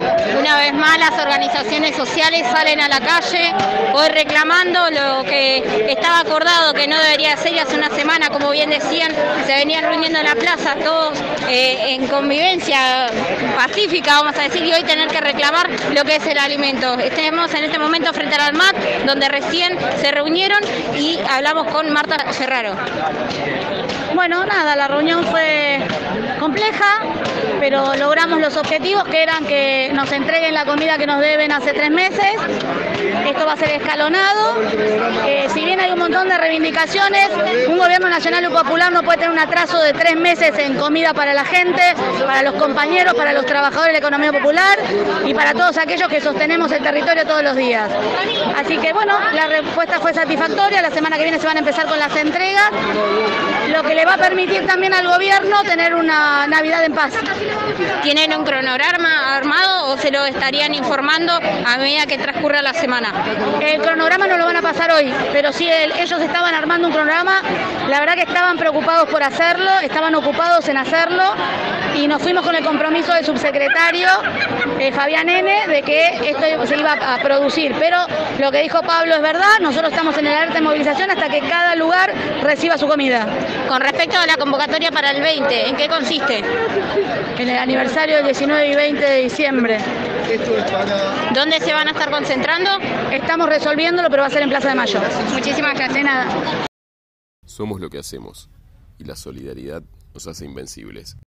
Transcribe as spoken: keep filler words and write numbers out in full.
Una vez más las organizaciones sociales salen a la calle, hoy reclamando lo que estaba acordado que no debería ser, y hace una semana, como bien decían, se venían reuniendo en la plaza todos eh, en convivencia pacífica, vamos a decir, y hoy tener que reclamar lo que es el alimento. Estamos en este momento frente al ANMAT, donde recién se reunieron, y hablamos con Marta Ferraro. Bueno, nada, la reunión fue compleja, pero logramos los objetivos, que eran que nos entreguen la comida que nos deben hace tres meses. Esto va a ser escalonado. Eh, si bien hay un montón de reivindicaciones, un gobierno nacional y popular no puede tener un atraso de tres meses en comida para la gente, para los compañeros, para los trabajadores de la economía popular y para todos aquellos que sostenemos el territorio todos los días. Así que bueno, la respuesta fue satisfactoria. La semana que viene se van a empezar con las entregas, lo que le va a permitir también al gobierno tener una Navidad en paz. ¿Tienen un cronograma armado o se lo estarían informando a medida que transcurra la semana? El cronograma no lo van a pasar hoy, pero sí el, ellos estaban armando un cronograma. La verdad que estaban preocupados por hacerlo, estaban ocupados en hacerlo, y nos fuimos con el compromiso del subsecretario eh, Fabián N. de que esto se iba a producir. Pero lo que dijo Pablo es verdad, nosotros estamos en el alerta de movilización hasta que cada lugar reciba su comida. Con respecto a la convocatoria para el veinte, ¿en qué consiste? En el aniversario del diecinueve y veinte de diciembre. ¿Dónde se van a estar concentrando? Estamos resolviéndolo, pero va a ser en Plaza de Mayo. Muchísimas gracias. De nada. Somos lo que hacemos, y la solidaridad nos hace invencibles.